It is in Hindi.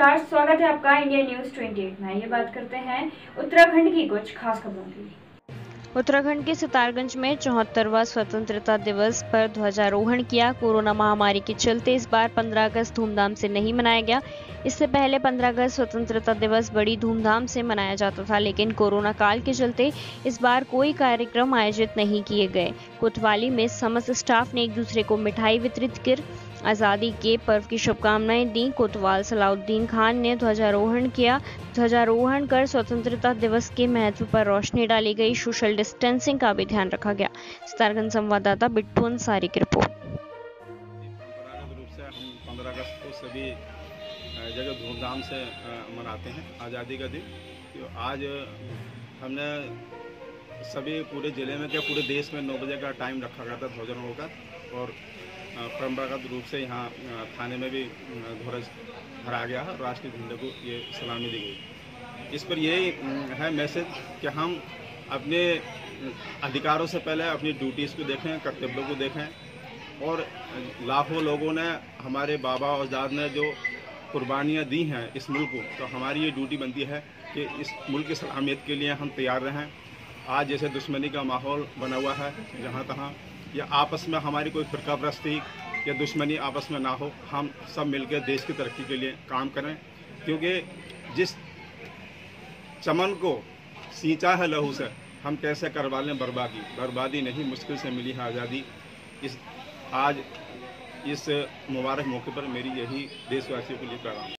नमस्कार, स्वागत है आपका इंडिया न्यूज 28 में। ये बात करते हैं उत्तराखंड की कुछ खास खबरों की। उत्तराखंड के सितारगंज में 74वां स्वतंत्रता दिवस पर ध्वजारोहण किया। कोरोना महामारी के चलते इस बार 15 अगस्त धूमधाम से नहीं मनाया गया। इससे पहले 15 अगस्त स्वतंत्रता दिवस बड़ी धूमधाम से मनाया जाता था, लेकिन कोरोना काल के चलते इस बार कोई कार्यक्रम आयोजित नहीं किए गए। कोतवाली में समस्त स्टाफ ने एक दूसरे को मिठाई वितरित कर आज़ादी के पर्व की शुभकामनाएं दी। कोतवाल सलाउद्दीन खान ने ध्वजारोहण किया। ध्वजारोहण कर स्वतंत्रता दिवस के महत्व पर रोशनी डाली गई। सोशल डिस्टेंसिंग का भी ध्यान रखा गया। सितारगंज संवाददाता बिट्टू अंसारी की रिपोर्ट। परंपरागत रूप से हम 15 अगस्त को सभी जगह धूमधाम से मनाते हैं आज़ादी का दिन। तो आज हमने सभी पूरे ज़िले में क्या पूरे देश में 9 बजे का टाइम रखा गया था ध्वजारोहण का, और परंपरागत रूप से यहाँ थाने में भी ध्वज फहराया गया है। राष्ट्रीय झंडे को ये सलामी दी गई। इस पर यही है मैसेज कि हम अपने अधिकारों से पहले अपनी ड्यूटीज़ को देखें, कर्तव्यों को देखें। और लाखों लोगों ने, हमारे बाबा और अजदाद ने जो कुर्बानियाँ दी हैं इस मुल्क को, तो हमारी ये ड्यूटी बनती है कि इस मुल्क की सलामियत के लिए हम तैयार रहें। आज जैसे दुश्मनी का माहौल बना हुआ है जहाँ तहाँ, या आपस में हमारी कोई फिरका परस्ती या दुश्मनी आपस में ना हो, हम सब मिलकर देश की तरक्की के लिए काम करें। क्योंकि जिस चमन को सींचा है लहू से, हम कैसे करवा लें बर्बादी नहीं, मुश्किल से मिली है आज़ादी। आज इस मुबारक मौके पर मेरी यही देशवासियों के लिए पैगाम।